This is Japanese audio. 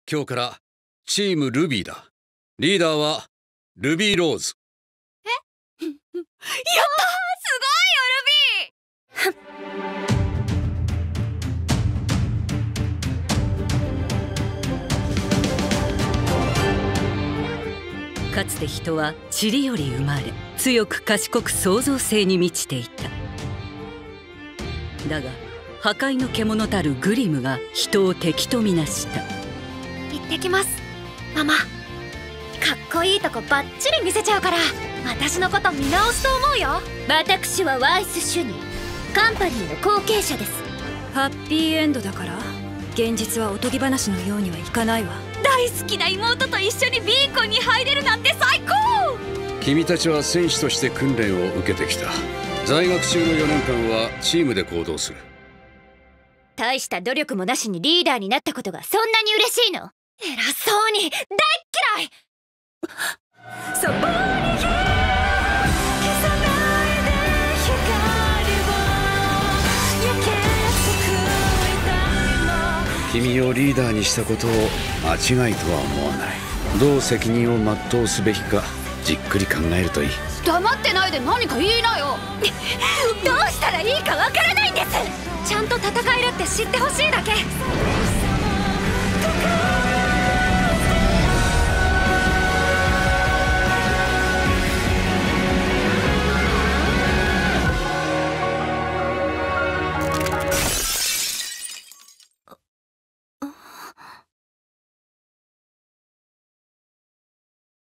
今日からチームルビーだ。リーダーはルビーローズ。 やったー、すごいよルビー。かつて人は塵より生まれ、強く賢く創造性に満ちていた。だが破壊の獣たるグリムが人を敵とみなした。 行ってきます、ママ。かっこいいとこバッチリ見せちゃうから、私のこと見直すと思うよ。 私はワイス主任、カンパニーの後継者です。 ハッピーエンドだから、現実はおとぎ話のようにはいかないわ。 大好きな妹と一緒にビーコンに入れるなんて最高。 君たちは戦士として訓練を受けてきた。在学中の4年間はチームで行動する。 大した努力もなしにリーダーになったことがそんなに嬉しいの？ 偉そうに、大っ嫌い。 そこに君をリーダーにしたことを間違いとは思わない。どう責任を全うすべきかじっくり考えるといい。 黙ってないで何か言いなよ。 どうしたらいいかわからないんです。 ちゃんと戦えるって知ってほしいだけ。